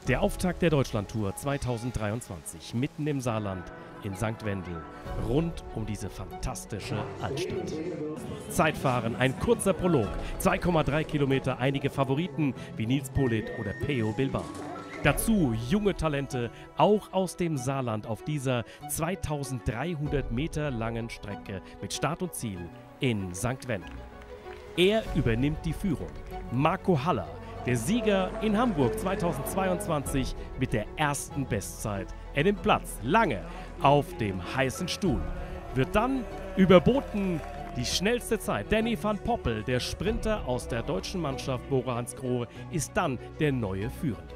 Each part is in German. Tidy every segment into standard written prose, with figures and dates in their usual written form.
Der Auftakt der Deutschlandtour 2023 mitten im Saarland in St. Wendel, rund um diese fantastische Altstadt. Zeitfahren, ein kurzer Prolog, 2,3 Kilometer, einige Favoriten wie Nils Politt oder Peo Bilbao. Dazu junge Talente, auch aus dem Saarland auf dieser 2300 Meter langen Strecke mit Start und Ziel in St. Wendel. Er übernimmt die Führung. Marco Haller, der Sieger in Hamburg 2022 mit der ersten Bestzeit. Er nimmt Platz lange auf dem heißen Stuhl. Wird dann überboten die schnellste Zeit. Danny van Poppel, der Sprinter aus der deutschen Mannschaft Bora Hansgrohe, ist dann der neue Führende.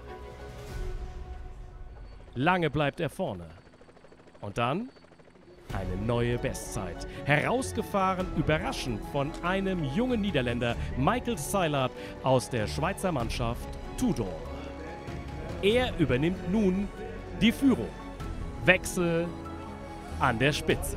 Lange bleibt er vorne. Und dann eine neue Bestzeit. Herausgefahren, überraschend von einem jungen Niederländer, Michael Seilert aus der Schweizer Mannschaft Tudor. Er übernimmt nun die Führung. Wechsel an der Spitze.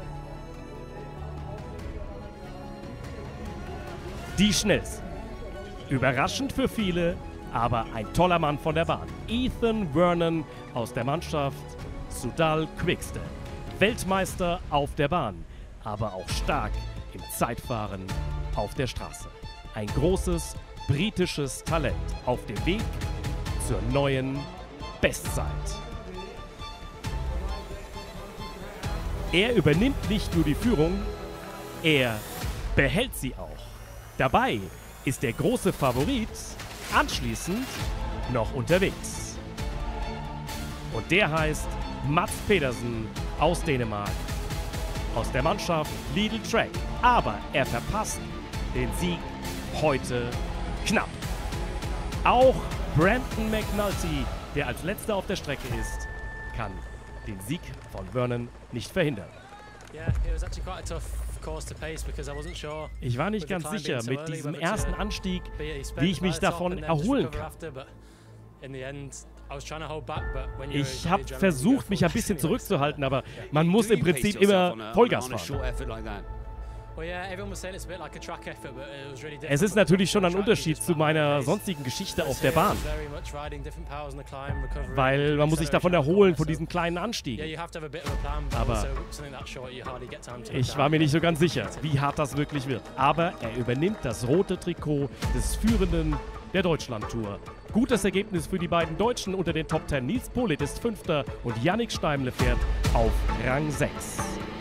Die schnellsten. Überraschend für viele, aber ein toller Mann von der Bahn. Ethan Vernon aus der Mannschaft Soudal Quickstep. Weltmeister auf der Bahn, aber auch stark im Zeitfahren auf der Straße. Ein großes britisches Talent auf dem Weg zur neuen Bestzeit. Er übernimmt nicht nur die Führung, er behält sie auch. Dabei ist der große Favorit anschließend noch unterwegs. Und der heißt Mads Pedersen aus Dänemark, aus der Mannschaft Lidl Trek. Aber er verpasst den Sieg heute knapp. Auch Brandon McNulty, der als letzter auf der Strecke ist, kann den Sieg von Vernon nicht verhindern. Ich war nicht ganz sicher mit diesem ersten Anstieg, wie ich mich davon erholen kann. Ich habe versucht, mich ein bisschen zurückzuhalten, aber man muss im Prinzip immer Vollgas fahren. Es ist natürlich schon ein Unterschied zu meiner sonstigen Geschichte auf der Bahn, weil man muss sich davon erholen, von diesen kleinen Anstiegen. Aber ich war mir nicht so ganz sicher, wie hart das wirklich wird. Aber er übernimmt das rote Trikot des Führenden der Deutschlandtour. Gutes Ergebnis für die beiden Deutschen unter den Top 10. Nils Politt ist Fünfter und Yannick Steimle fährt auf Rang 6.